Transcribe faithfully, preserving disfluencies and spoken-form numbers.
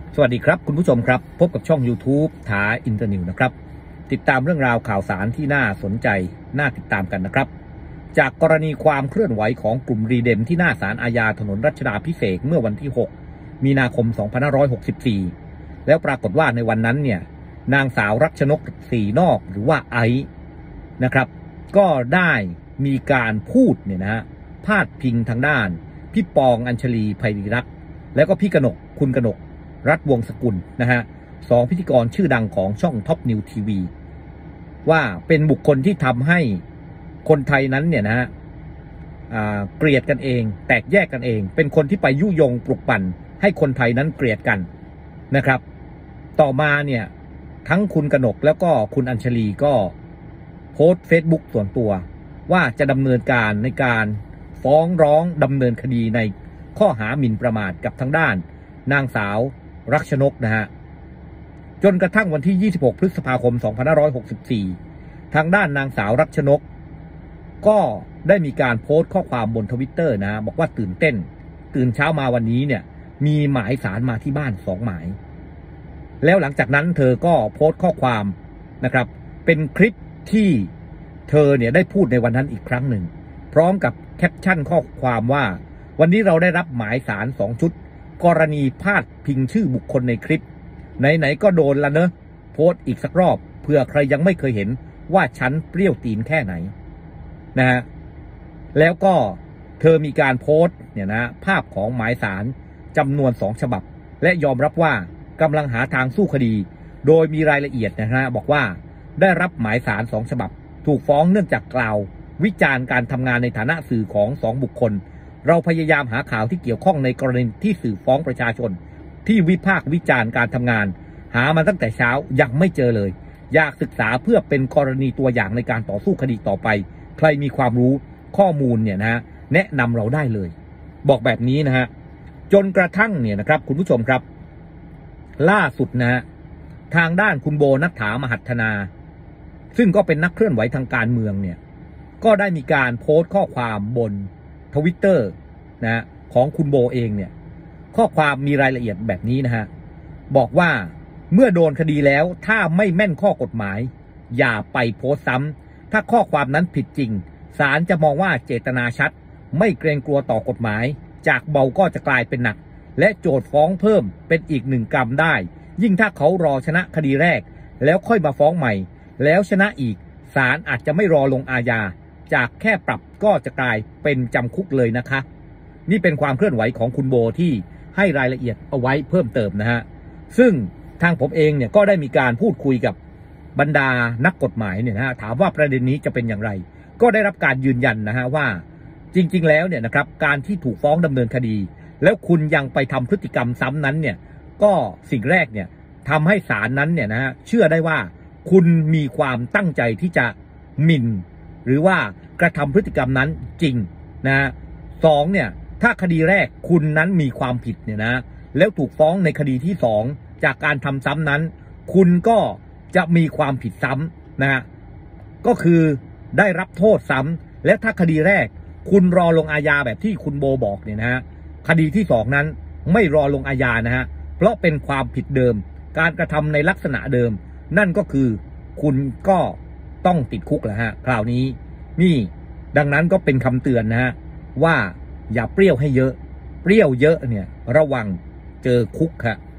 สวัสดีครับคุณผู้ชมครับพบกับช่อง YouTube ถาอินเตอร์นิวนะครับติดตามเรื่องราวข่าวสารที่น่าสนใจน่าติดตามกันนะครับจากกรณีความเคลื่อนไหวของกลุ่มรีเดมที่หน้าศาลอาญาถนนรัชดาภิเษกเมื่อวันที่หกมีนาคมสองพันห้าร้อยหกสิบสี่แล้วปรากฏว่าในวันนั้นเนี่ยนางสาวรัชนกสีนอกหรือว่าไอซ์นะครับก็ได้มีการพูดเนี่ยนะฮะพาดพิงทางด้านพี่ปองอัญชลีไพรีรักษ์แล้วก็พี่กนกคุณกนกรัฐวงศ์สกุลนะฮะสองพิธีกรชื่อดังของช่องท็อปนิวทีวีว่าเป็นบุคคลที่ทำให้คนไทยนั้นเนี่ยนะฮะเกลียดกันเองแตกแยกกันเองเป็นคนที่ไปยุยงปลุกปั่นให้คนไทยนั้นเกลียดกันนะครับต่อมาเนี่ยทั้งคุณกนกแล้วก็คุณอัญชลีก็โพสต์เฟซบุ๊กส่วนตัวว่าจะดำเนินการในการฟ้องร้องดำเนินคดีในข้อหาหมิ่นประมาทกับทางด้านนางสาวรัชนกนะฮะจนกระทั่งวันที่ยี่สิบหกพฤษภาคมสองพันห้าร้อยหกสิบสี่ทางด้านนางสาวรัชนกก็ได้มีการโพสต์ข้อความบนทวิตเตอร์นะบอกว่าตื่นเต้นตื่นเช้ามาวันนี้เนี่ยมีหมายสารมาที่บ้านสองหมายแล้วหลังจากนั้นเธอก็โพสต์ข้อความนะครับเป็นคลิปที่เธอเนี่ยได้พูดในวันนั้นอีกครั้งหนึ่งพร้อมกับแคปชั่นข้อความว่าวันนี้เราได้รับหมายสารสองชุดกรณีพาดพิงชื่อบุคคลในคลิปไหนๆก็โดนละเนอะโพสต์อีกสักรอบเผื่อใครยังไม่เคยเห็นว่าฉันเปรี้ยวตีนแค่ไหนนะฮะแล้วก็เธอมีการโพสต์เนี่ยนะภาพของหมายสารจำนวนสองฉบับและยอมรับว่ากำลังหาทางสู้คดีโดยมีรายละเอียดนะฮะบอกว่าได้รับหมายสารสองฉบับถูกฟ้องเนื่องจากกล่าววิจารณ์การทำงานในฐานะสื่อของสองบุคคลเราพยายามหาข่าวที่เกี่ยวข้องในกรณีที่สื่อฟ้องประชาชนที่วิพากษ์วิจารณ์การทำงานหามาตั้งแต่เช้ายังไม่เจอเลยอยากศึกษาเพื่อเป็นกรณีตัวอย่างในการต่อสู้คดีต่อไปใครมีความรู้ข้อมูลเนี่ยนะฮะแนะนำเราได้เลยบอกแบบนี้นะฮะจนกระทั่งเนี่ยนะครับคุณผู้ชมครับล่าสุดนะฮะทางด้านคุณโบนัฐฐามหัฒนาซึ่งก็เป็นนักเคลื่อนไหวทางการเมืองเนี่ยก็ได้มีการโพสต์ข้อความบนทวิตเตอร์นะของคุณโบเองเนี่ยข้อความมีรายละเอียดแบบนี้นะฮะบอกว่าเมื่อโดนคดีแล้วถ้าไม่แม่นข้อกฎหมายอย่าไปโพสต์ซ้ำถ้าข้อความนั้นผิดจริงศาลจะมองว่าเจตนาชัดไม่เกรงกลัวต่อกฎหมายจากเบาก็จะกลายเป็นหนักและโจทก์ฟ้องเพิ่มเป็นอีกหนึ่งกรรมได้ยิ่งถ้าเขารอชนะคดีแรกแล้วค่อยมาฟ้องใหม่แล้วชนะอีกศาลอาจจะไม่รอลงอาญาจากแค่ปรับก็จะกลายเป็นจำคุกเลยนะคะนี่เป็นความเคลื่อนไหวของคุณโบที่ให้รายละเอียดเอาไว้เพิ่มเติมนะฮะซึ่งทางผมเองเนี่ยก็ได้มีการพูดคุยกับบรรดานักกฎหมายเนี่ยนะฮะถามว่าประเด็นนี้จะเป็นอย่างไรก็ได้รับการยืนยันนะฮะว่าจริงๆแล้วเนี่ยนะครับการที่ถูกฟ้องดำเนินคดีแล้วคุณยังไปทำพฤติกรรมซ้ำนั้นเนี่ยก็สิ่งแรกเนี่ยทำให้ศาลนั้นเนี่ยนะฮะเชื่อได้ว่าคุณมีความตั้งใจที่จะหมิ่นหรือว่ากระทำพฤติกรรมนั้นจริงนะสองเนี่ยถ้าคดีแรกคุณนั้นมีความผิดเนี่ยนะแล้วถูกฟ้องในคดีที่สองจากการทำซ้ำนั้นคุณก็จะมีความผิดซ้ำนะก็คือได้รับโทษซ้ำและถ้าคดีแรกคุณรอลงอาญาแบบที่คุณโบบอกเนี่ยนะฮะคดีที่สองนั้นไม่รอลงอาญานะฮะเพราะเป็นความผิดเดิมการกระทำในลักษณะเดิมนั่นก็คือคุณก็ต้องติดคุกแหละฮะคราวนี้นี่ดังนั้นก็เป็นคำเตือนนะฮะว่าอย่าเปรี้ยวให้เยอะเปรี้ยวเยอะเนี่ยระวังเจอคุกครับ